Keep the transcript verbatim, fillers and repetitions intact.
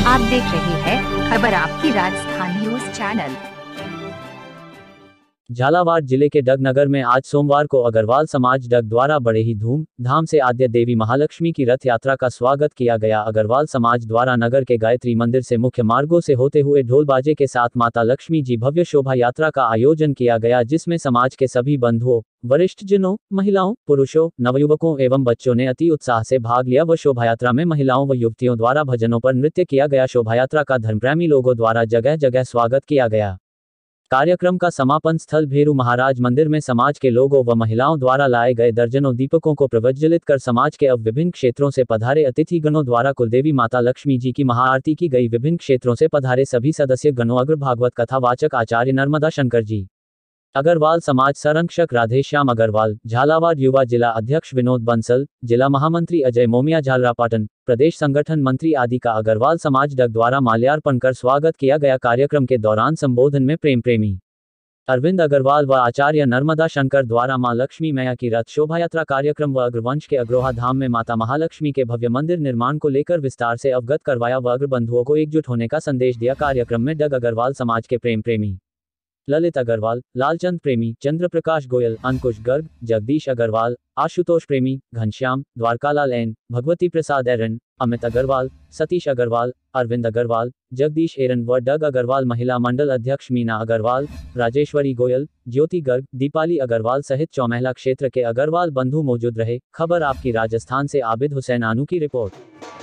आप देख रहे हैं खबर आपकी राजस्थान न्यूज चैनल। झालावाड़ जिले के डग नगर में आज सोमवार को अग्रवाल समाज डग द्वारा बड़े ही धूम धाम से आद्य देवी महालक्ष्मी की रथ यात्रा का स्वागत किया गया। अग्रवाल समाज द्वारा नगर के गायत्री मंदिर से मुख्य मार्गों से होते हुए ढोल बाजे के साथ माता लक्ष्मी जी भव्य शोभा यात्रा का आयोजन किया गया, जिसमें समाज के सभी बंधुओं, वरिष्ठजनों, महिलाओं, पुरुषों, नवयुवकों एवं बच्चों ने अति उत्साह से भाग लिया व शोभायात्रा में महिलाओं व युवतियों द्वारा भजनों पर नृत्य किया गया। शोभायात्रा का धर्मप्रेमी लोगों द्वारा जगह जगह स्वागत किया गया। कार्यक्रम का समापन स्थल भेरू महाराज मंदिर में समाज के लोगों व महिलाओं द्वारा लाए गए दर्जनों दीपकों को प्रज्वलित कर समाज के अब विभिन्न क्षेत्रों से पधारे अतिथि गणों द्वारा कुलदेवी माता लक्ष्मी जी की महाआरती की गई। विभिन्न क्षेत्रों से पधारे सभी सदस्य गणों अग्र भागवत कथावाचक आचार्य नर्मदा शंकर जी, अग्रवाल समाज संरक्षक राधेश्याम अग्रवाल, झालावाड़ युवा जिला अध्यक्ष विनोद बंसल, जिला महामंत्री अजय मोमिया झालरापाटन, प्रदेश संगठन मंत्री आदि का अग्रवाल समाज डग द्वारा माल्यार्पण कर स्वागत किया गया। कार्यक्रम के दौरान संबोधन में प्रेम प्रेमी अरविंद अग्रवाल व आचार्य नर्मदा शंकर द्वारा मां लक्ष्मी मैया की रथ शोभायात्रा कार्यक्रम व अग्रवंश के अग्रोहा धाम में माता महालक्ष्मी के भव्य मंदिर निर्माण को लेकर विस्तार से अवगत करवाया व अग्र बंधुओं को एकजुट होने का संदेश दिया। कार्यक्रम में डग अग्रवाल समाज के प्रेम प्रेमी ललित अग्रवाल, लालचंद प्रेमी, चंद्र प्रकाश गोयल, अंकुश गर्ग, जगदीश अग्रवाल, आशुतोष प्रेमी, घनश्याम, द्वारकालाल एन, भगवती प्रसाद एरन, अमित अग्रवाल, सतीश अग्रवाल, अरविंद अग्रवाल, जगदीश एरन व डग अग्रवाल महिला मंडल अध्यक्ष मीना अग्रवाल, राजेश्वरी गोयल, ज्योति गर्ग, दीपाली अग्रवाल सहित चौमहला क्षेत्र के अग्रवाल बंधु मौजूद रहे। खबर आपकी राजस्थान से आबिद हुसैन आनू की रिपोर्ट।